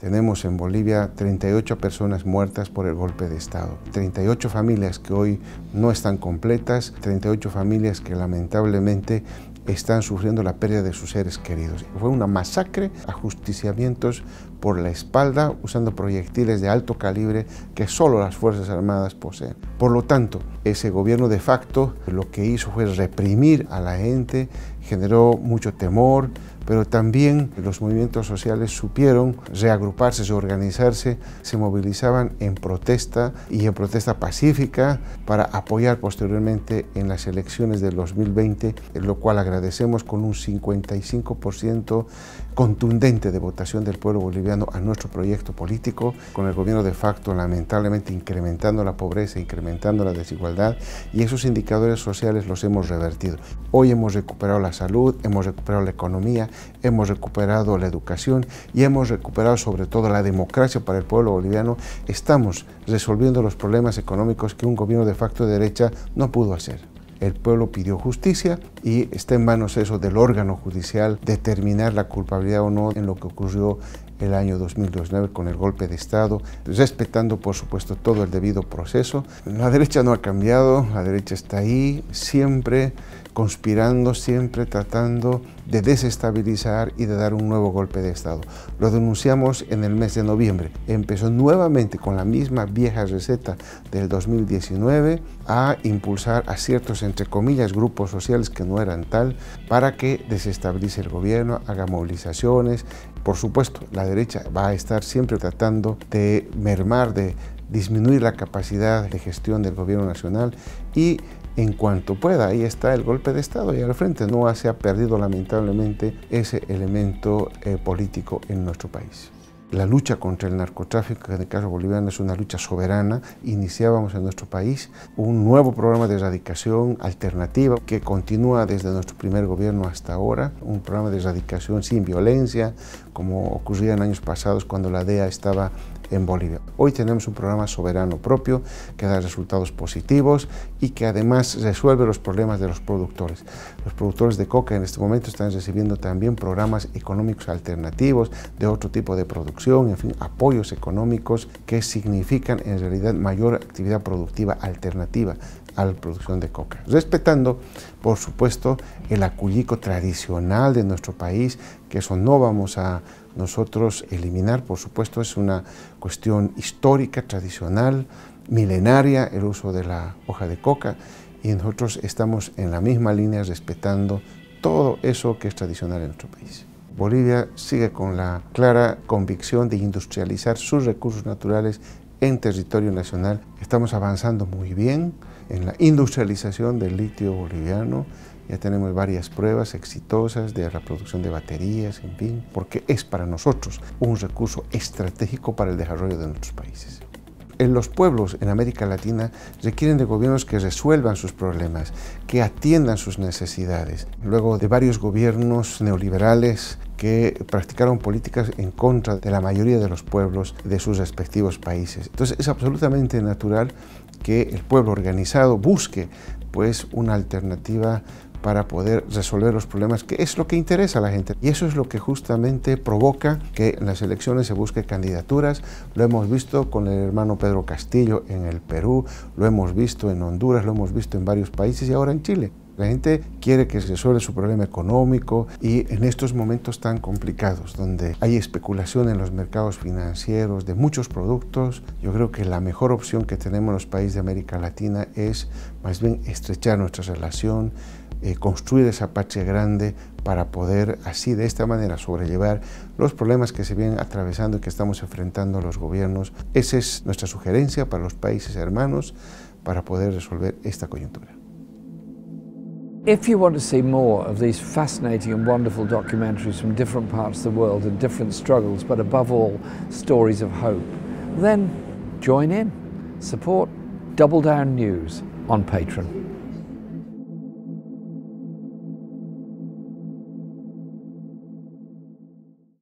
Tenemos en Bolivia 38 personas muertas por el golpe de Estado, 38 familias que hoy no están completas, 38 familias que lamentablemente están sufriendo la pérdida de sus seres queridos. Fue una masacre, ajusticiamientos por la espalda, usando proyectiles de alto calibre que solo las Fuerzas Armadas poseen. Por lo tanto, ese gobierno de facto lo que hizo fue reprimir a la gente, generó mucho temor, pero también los movimientos sociales supieron reagruparse, reorganizarse, se movilizaban en protesta y en protesta pacífica para apoyar posteriormente en las elecciones del 2020, lo cual agradecemos con un 55% contundente de votación del pueblo boliviano a nuestro proyecto político, con el gobierno de facto lamentablemente incrementando la pobreza, incrementando la desigualdad, y esos indicadores sociales los hemos revertido. Hoy hemos recuperado la salud, hemos recuperado la economía, hemos recuperado la educación y hemos recuperado sobre todo la democracia para el pueblo boliviano. Estamos resolviendo los problemas económicos que un gobierno de facto de derecha no pudo hacer. El pueblo pidió justicia y está en manos eso del órgano judicial determinar la culpabilidad o no en lo que ocurrió el año 2019 con el golpe de Estado, respetando por supuesto todo el debido proceso. La derecha no ha cambiado, la derecha está ahí, siempre conspirando, siempre tratando de desestabilizar y de dar un nuevo golpe de Estado. Lo denunciamos en el mes de noviembre. Empezó nuevamente con la misma vieja receta del 2019 a impulsar a ciertos, entre comillas, grupos sociales que no eran tal, para que desestabilice el gobierno, haga movilizaciones. Por supuesto, la derecha va a estar siempre tratando de mermar, de disminuir la capacidad de gestión del gobierno nacional y en cuanto pueda, ahí está el golpe de Estado y al frente. No se ha perdido lamentablemente ese elemento político en nuestro país. La lucha contra el narcotráfico, en el caso boliviano, es una lucha soberana. Iniciábamos en nuestro país un nuevo programa de erradicación alternativa que continúa desde nuestro primer gobierno hasta ahora, un programa de erradicación sin violencia, como ocurría en años pasados cuando la DEA estaba en Bolivia. Hoy tenemos un programa soberano propio que da resultados positivos y que además resuelve los problemas de los productores. Los productores de coca en este momento están recibiendo también programas económicos alternativos de otro tipo de producción, en fin, apoyos económicos que significan en realidad mayor actividad productiva alternativa a la producción de coca, respetando, por supuesto, el acullico tradicional de nuestro país, que eso no vamos a nosotros eliminar. Por supuesto, es una cuestión histórica, tradicional, milenaria, el uso de la hoja de coca, y nosotros estamos en la misma línea respetando todo eso que es tradicional en nuestro país. Bolivia sigue con la clara convicción de industrializar sus recursos naturales en territorio nacional. Estamos avanzando muy bien en la industrialización del litio boliviano. Ya tenemos varias pruebas exitosas de la producción de baterías, en fin, porque es para nosotros un recurso estratégico para el desarrollo de nuestros países. Los pueblos en América Latina requieren de gobiernos que resuelvan sus problemas, que atiendan sus necesidades. Luego de varios gobiernos neoliberales que practicaron políticas en contra de la mayoría de los pueblos de sus respectivos países. Entonces es absolutamente natural que el pueblo organizado busque pues una alternativa para poder resolver los problemas, que es lo que interesa a la gente. Y eso es lo que justamente provoca que en las elecciones se busque candidaturas. Lo hemos visto con el hermano Pedro Castillo en el Perú, lo hemos visto en Honduras, lo hemos visto en varios países y ahora en Chile. La gente quiere que se resuelva su problema económico y en estos momentos tan complicados, donde hay especulación en los mercados financieros de muchos productos, yo creo que la mejor opción que tenemos los países de América Latina es más bien estrechar nuestra relación, construir esa patria grande para poder así de esta manera sobrellevar los problemas que se vienen atravesando y que estamos enfrentando los gobiernos. Esa es nuestra sugerencia para los países hermanos para poder resolver esta coyuntura. If you want to see more of these fascinating and wonderful documentaries from different parts of the world and different struggles, but above all, stories of hope, then join in. Support Double Down News on Patreon.